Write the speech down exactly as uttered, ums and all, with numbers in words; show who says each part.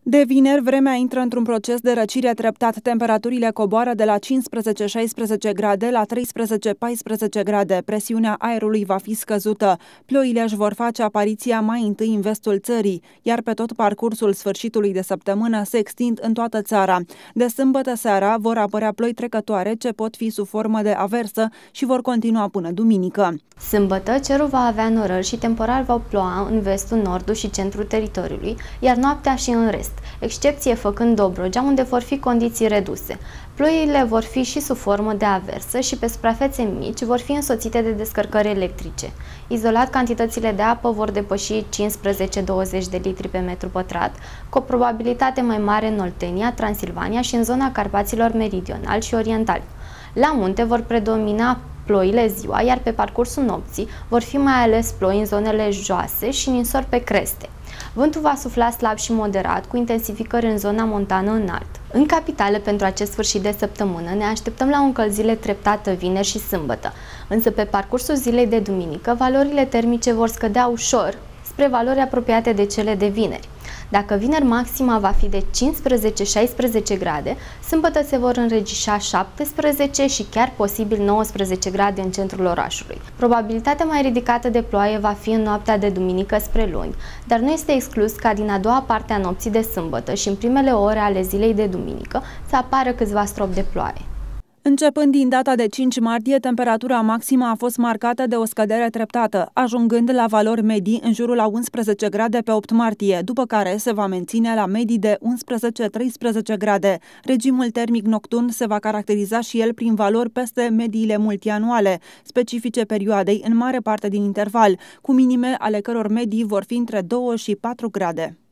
Speaker 1: De vineri, vremea intră într-un proces de răcire treptat. Temperaturile coboară de la cincisprezece șaisprezece grade la treisprezece paisprezece grade. Presiunea aerului va fi scăzută. Ploile își vor face apariția mai întâi în vestul țării, iar pe tot parcursul sfârșitului de săptămână se extind în toată țara. De sâmbătă seara vor apărea ploi trecătoare ce pot fi sub formă de aversă și vor continua până duminică.
Speaker 2: Sâmbătă, cerul va avea norări și temporar va ploua în vestul, nordul și centrul teritoriului, iar noaptea și în rest, excepție făcând Dobrogea, unde vor fi condiții reduse. Ploile vor fi și sub formă de aversă și pe suprafețe mici vor fi însoțite de descărcări electrice. Izolat, cantitățile de apă vor depăși cincisprezece douăzeci de litri pe metru pătrat, cu o probabilitate mai mare în Oltenia, Transilvania și în zona Carpaților meridionali și orientali. La munte vor predomina ploile ziua, iar pe parcursul nopții vor fi mai ales ploi în zonele joase și ninsori pe creste. Vântul va sufla slab și moderat, cu intensificări în zona montană înalt. În capitală, pentru acest sfârșit de săptămână, ne așteptăm la o încălzire treptată vineri și sâmbătă, însă pe parcursul zilei de duminică, valorile termice vor scădea ușor spre valori apropiate de cele de vineri. Dacă vineri maxima va fi de cincisprezece șaisprezece grade, sâmbătă se vor înregistra șaptesprezece și chiar posibil nouăsprezece grade în centrul orașului. Probabilitatea mai ridicată de ploaie va fi în noaptea de duminică spre luni, dar nu este exclus ca din a doua parte a nopții de sâmbătă și în primele ore ale zilei de duminică să apară câțiva stropi de ploaie.
Speaker 1: Începând din data de cinci martie, temperatura maximă a fost marcată de o scădere treptată, ajungând la valori medii în jurul a unsprezece grade pe opt martie, după care se va menține la medii de unsprezece treisprezece grade. Regimul termic nocturn se va caracteriza și el prin valori peste mediile multianuale, specifice perioadei în mare parte din interval, cu minime ale căror medii vor fi între două și patru grade.